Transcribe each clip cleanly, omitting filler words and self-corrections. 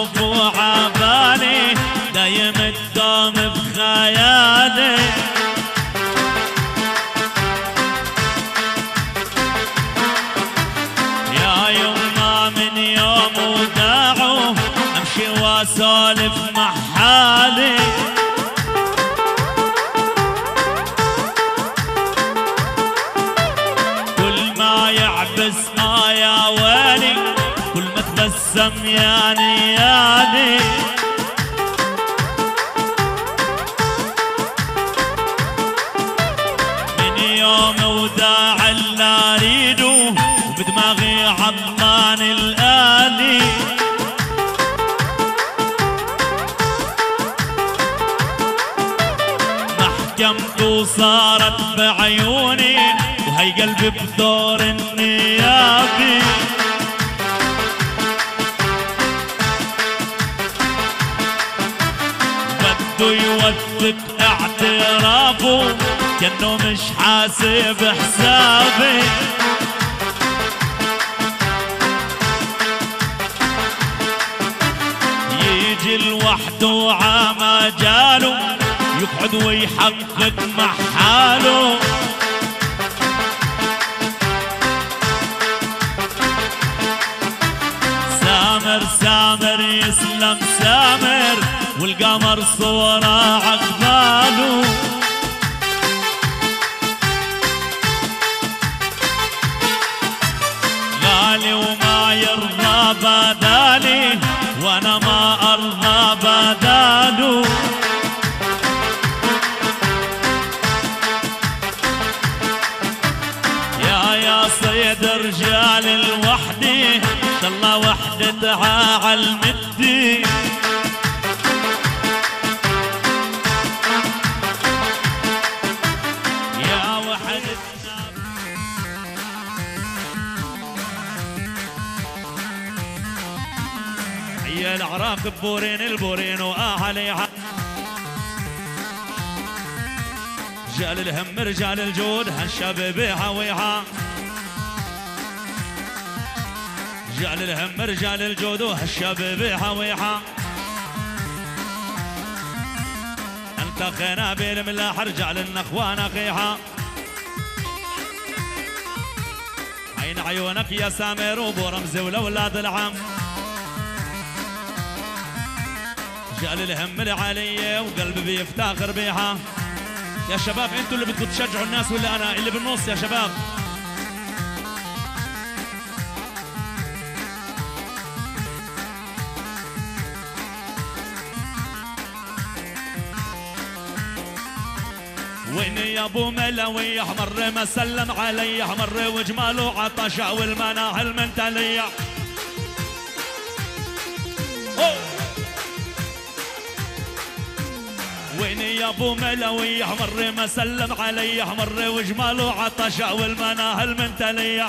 اشوف وعبالي دايم الدوم بخيالي. يا يما من يوم وداعوا امشي واسولف مع حالي. كل ما يعبس يا ويلي كل ما تبسم يا نيالي. من يوم وداع اللي اريده وبدماغي عطمان الآلي. محكمته صارت بعيوني وهي قلبي بدور النيابي. بده يوثق اعترافه كأنه مش حاسب حسابي. يجي لوحده عمجاله يقعد ويحقق مع حاله. سامر سامر يسلم سامر والقمر صوره عقباله. غالي وما يرضى بدالي وانا ما ارضى بداله. يا صيد رجال الوحدي الله وحدتها عالمدي. يا وحدتنا هي العراق بورين البورين واهليها. رجال الهم رجال الجود هالشباب هويها. رجال الهم رجال الجود وهالشباب هويها. التقينا بالملاح رجال النخوان اخيها. عين عيونك يا سامر وبو رمزي ولاولاد العم. رجال الهم العالية وقلبي بيفتخر بيها. يا شباب انتوا اللي بدكم تشجعوا الناس ولا انا اللي بالنص يا شباب؟ ويني يا ابو ملوي احمر ما سلم علي احمر وجماله عطشع والمناهل من تليع. ويني يا ابو ملوي احمر ما سلم علي احمر وجماله عطشع والمناهل من تليع.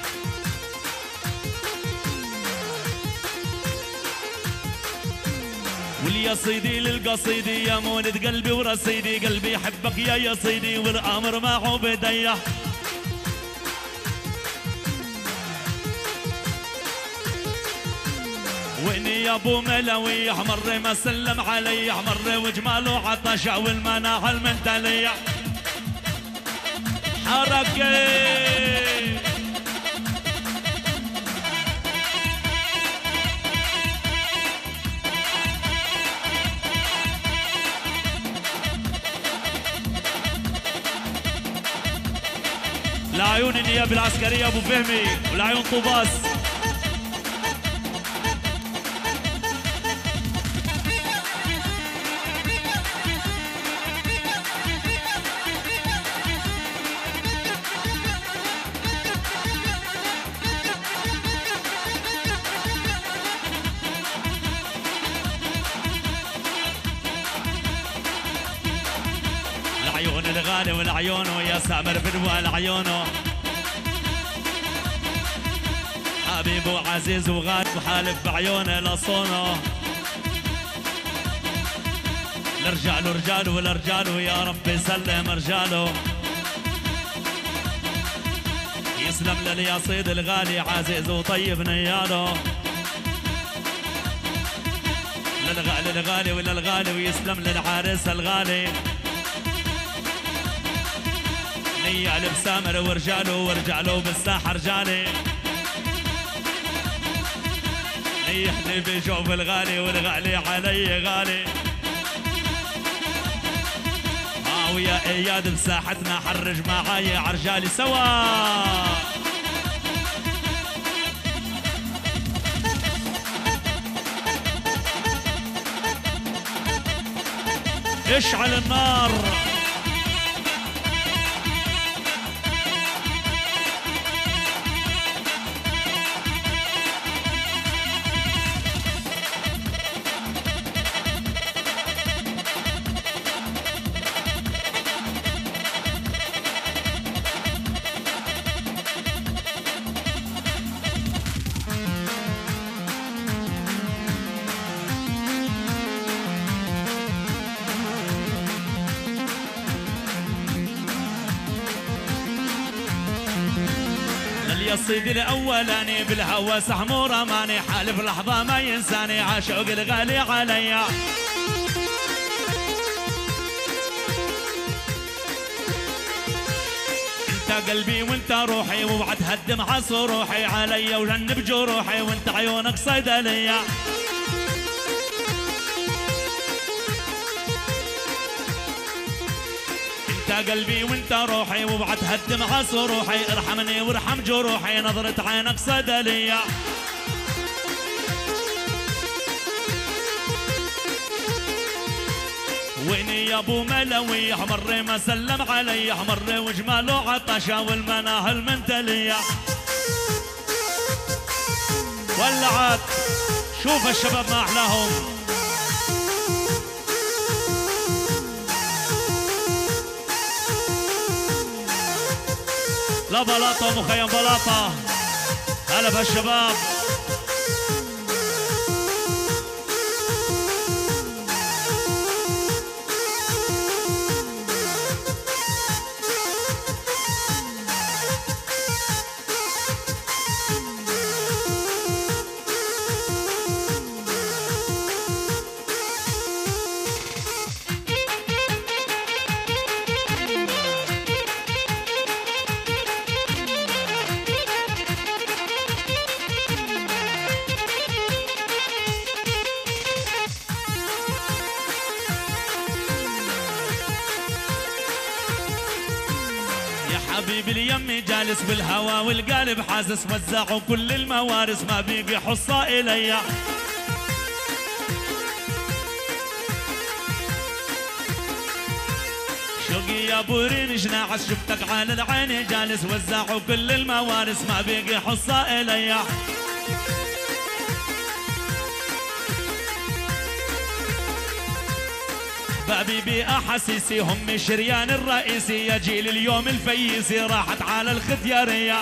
واليا صيدي للقصيدي يا مولد قلبي ورصيدي قلبي يحبك يا صيدي والامر معه بديه. ويني يا ابو ملوي احمر ما سلم علي احمر وجماله عطشع والمناهل من تليع. حركه لعيون النيابه العسكريه ابو فهمي ولعيون طوباس. العيون الغالي والعيونه يا سامر فدوى العيونه. حبيب وعزيز وغالي وحالف بعيونه لصونه. لرجاله رجاله ولرجاله يا رب يسلم رجاله. يسلم للياصيد الغالي عزيز وطيب نياله. للغالي الغالي ولا الغالي ويسلم للعريس الغالي. نيال بسامر ورجاله ورجاله بالساحة رجالي. نيحني بجوف الغالي والغالي علي غالي. ويا اياد بساحتنا حرج معاي عرجالي سوا. اشعل النار. يا سيدي الاولاني بالهوى سحمو رماني حالف لحظه ما ينساني عاشق الغالي عليا. انت قلبي وانت روحي وبعد هدم عصو روحي عليا وجنب جروحي وانت عيونك صيدليه. انت قلبي وانت روحي وبعد هدم عصو روحي ارحمني وارحم جروحي نظرة عينك صيدلية. ويني يا ابو ملوي احمر ما سلم علي احمر وجماله عطشة والمناهل منتلية. ولعت شوف الشباب ما احلاهم. لا بلاطة مخيم بلاطة. هلا بالشباب. حبيبي اليمي جالس بالهوا والقلب حاسس وزعوا كل الموارث ما بيقي حصة إليا. شوقي يا بورين جناعس شفتك على العين جالس وزعوا كل الموارث ما بيقي حصة إليا. حبيبي احاسيسي هم شريان الرئيسي يا جيل اليوم الفيسي راحت على الختيارية.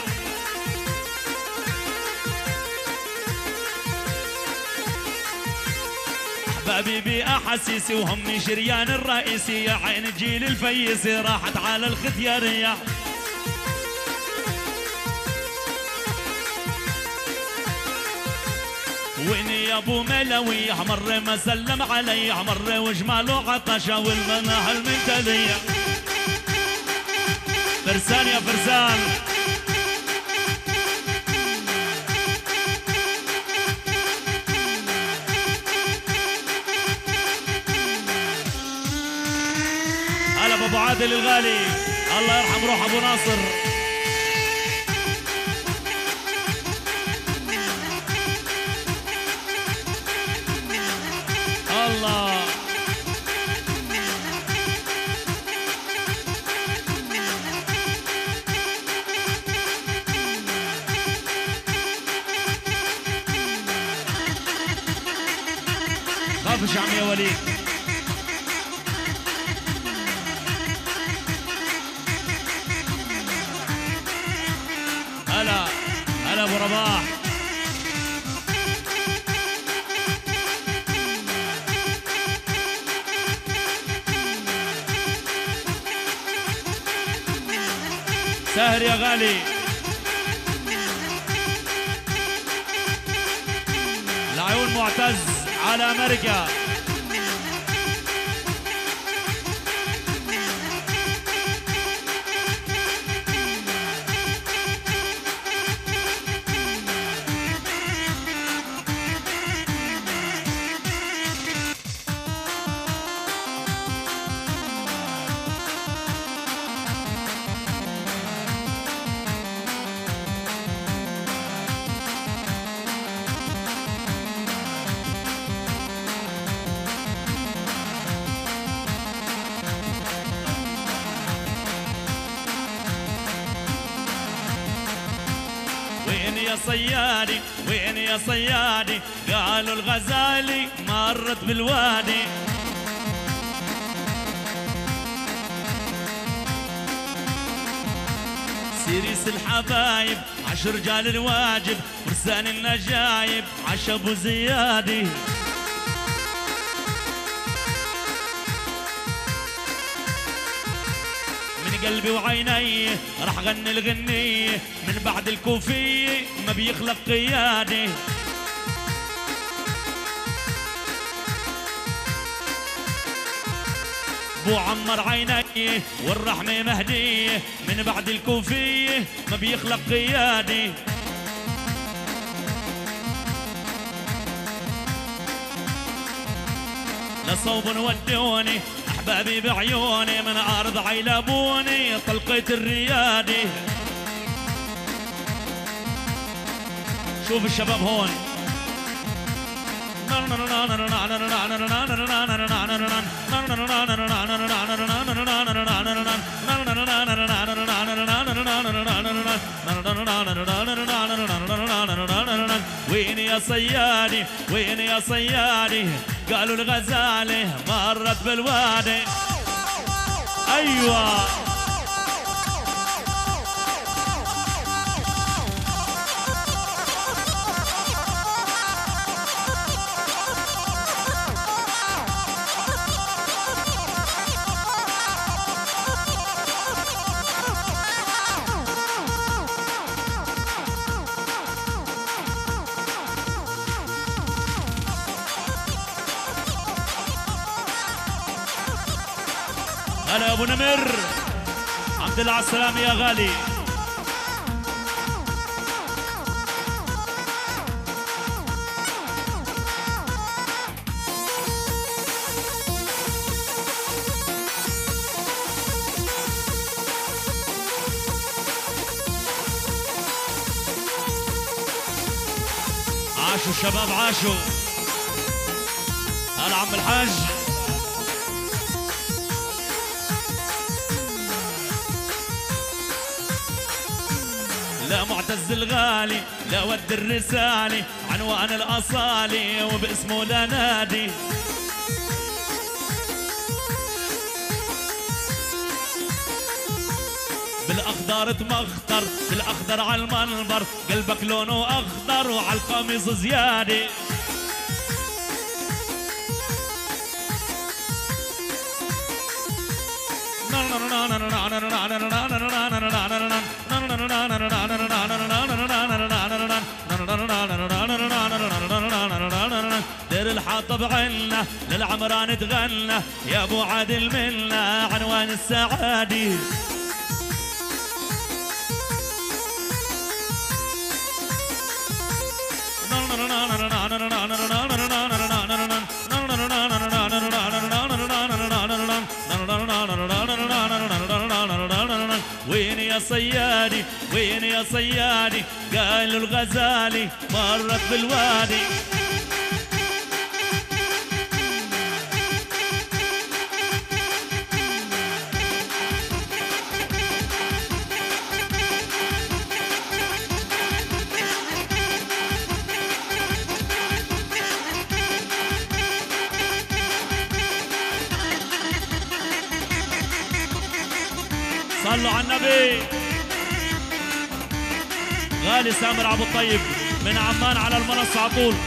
حبيبي احاسيسي وهم شريان الرئيسي يا عين جيل الفيسي راحت على الختيارية. ويني يا ابو ملوي احمر ما سلم علي احمر وجماله عطشه والمناهل منتليه. فرسان يا فرسان. هلا بابو عادل الغالي الله يرحم روح ابو ناصر. الله خافش عم يا وليد. هلا هلا ابو رباح. ساهر يا غالي. العيون معتز. على مرقة. وين يا صيادي وين يا صيادي قالوا الغزالي مرت بالوادي. سيريس الحبايب 10 رجال الواجب فرسان النجايب عشب وزيادي. من قلبي وعيني راح غني الغنية من بعد الكوفية ما بيخلق قيادي. بو عمر عيني والرحمة مهدية من بعد الكوفية ما بيخلق قيادي. لصوب ودوني احبابي بعيوني من ارض عيلبوني طلقت الريادي. شوف الشباب هون وين يا صيادي وين يا صيادي قالوا الغزالة مرت بالوادي. أيوة هلا يا ابو نمر عبد الله على السلامة يا غالي. عاشوا الشباب عاشوا. هلا عم الحاج لا معتز الغالي لا ود الرسالي عنوان الأصالي وباسمه لا نادي. بالأخضر تمخضر بالأخضر على المنبر قلبك لونه أخضر وعلى القميص زيادة. دير الحاطب عنا للعمران تغنى يا ابو عادل منا عنوان السعادي. وين يا صيادي وين يا صيادي قالوا الغزالي مرت بالوادي. صلوا على النبي. غالي سامر ابو الطيب من عمان على المنصة على طول.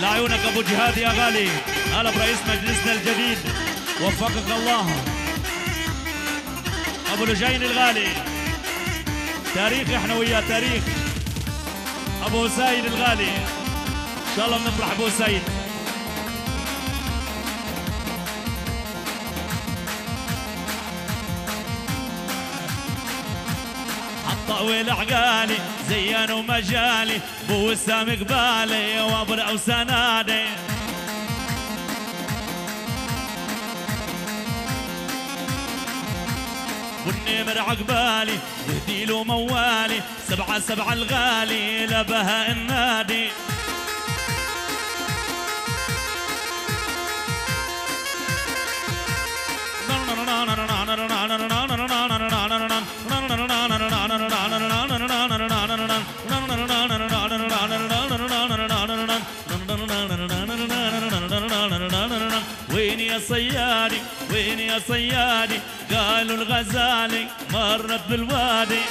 لعيونك ابو جهاد يا غالي. هلا برئيس مجلسنا الجديد، وفقك الله. ابو لجين الغالي، تاريخ احنا وياه تاريخ. ابو سيد الغالي، ان شاء الله بنفرح ابو سيد. طويل عقالي زينوا مجالي، بو وسام قبالي وابو الاوسان نادي. والنمر عقبالي بهديله موالي، 7 الغالي لبهاء النادي. وين يا صيادي وين يا صيادي، قالوا الغزالي مرت بالوادي.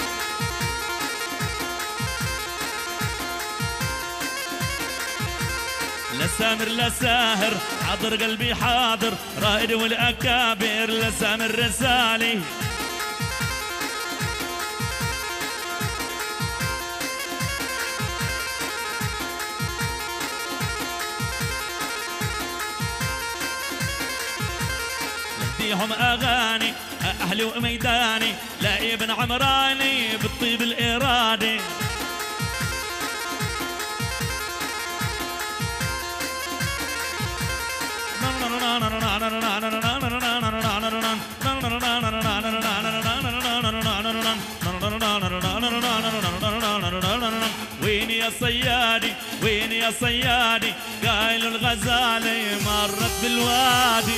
لسامر لساهر حاضر قلبي حاضر، رائد والاكابر لسامر رسالي. نديهم اغاني اهلي وميداني، لا ابن عمراني بالطيب الارادي. وين يا صيادي وين يا صيادي، قايل الغزالي مرت بالوادي.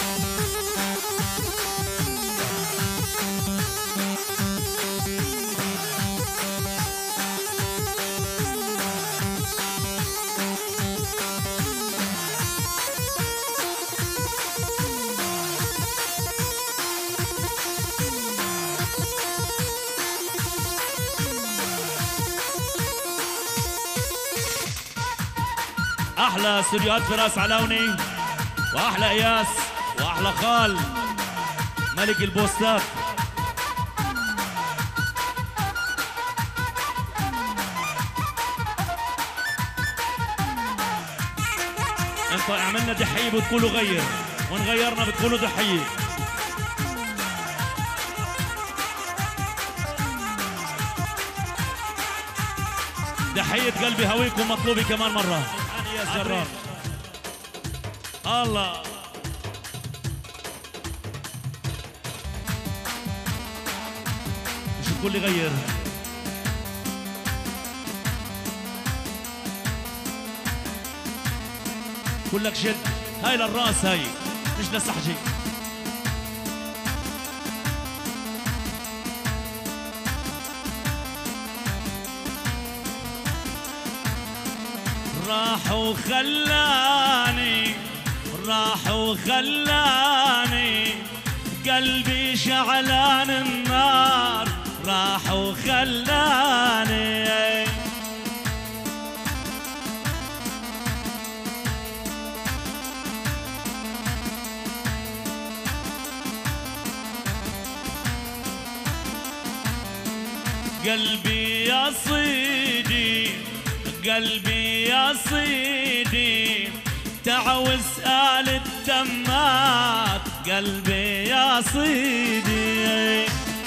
احلى استوديوهات فراس علاوني، واحلى اياس، واحلى خال ملك البوستات. انت عملنا دحيه بتقولوا غير، ونغيرنا بتقولوا دحيه. دحيه قلبي هويكم مطلوبي كمان مره. يا جرار الله، مش الكل يغير. كلك شد، هاي للراس، هاي مش للسحجي. راح وخلاني راح وخلاني قلبي شعلان النار، راح وخلاني. قلبي يا صيدي قلبي يا صيدي، تعوز آل التمات، قلبي يا صيدي.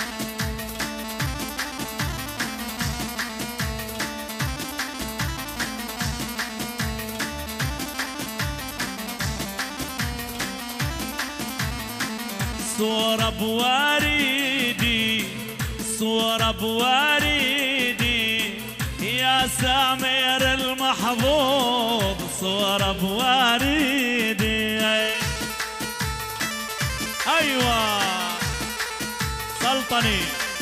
صورة بوريدي صورة بوريدي، يا سامر المحبوب، صورة بوريدي. ايوه سلطني.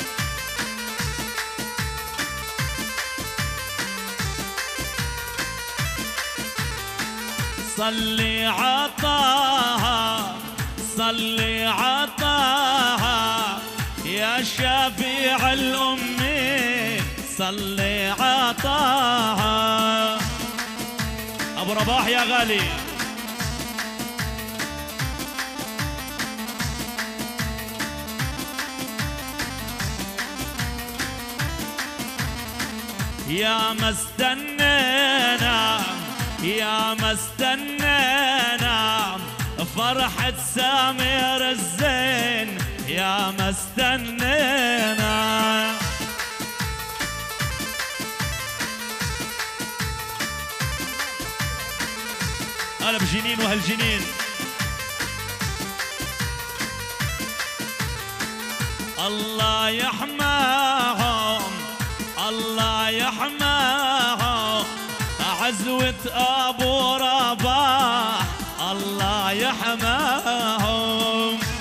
صلي عطاها صلي عطاها، يا شفيع الأمين، صلي عطاها. ابو رباح يا غالي. يا ما استنينا يا ما استنينا فرحة سامر الزين، يا ما استنينا. قلب جنين وهالجنين. الله يحماهم الله يحماهم، عزوة ابو رباح الله يحماهم.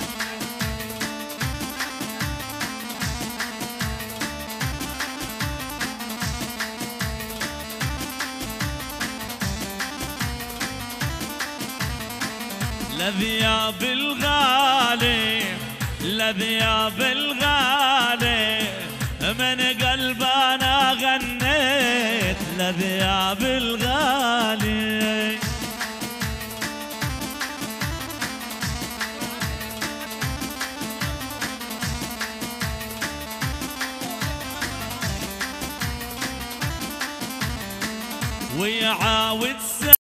لذياب الغالي لذياب الغالي، من قلب انا غنيت لذياب الغالي. ويعاود